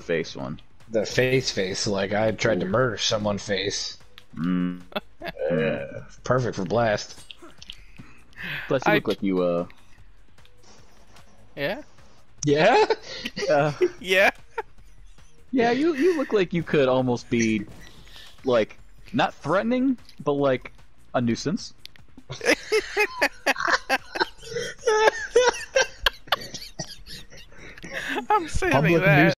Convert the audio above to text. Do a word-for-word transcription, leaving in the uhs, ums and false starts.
face one. The face face, like I tried to murder someone face. Mm. Uh, perfect for blast. Plus, you I- look like you, uh... Yeah? Yeah? Uh, Yeah. yeah, you, you look like you could almost be, like, not threatening, but like, a nuisance. I'm saying Public that.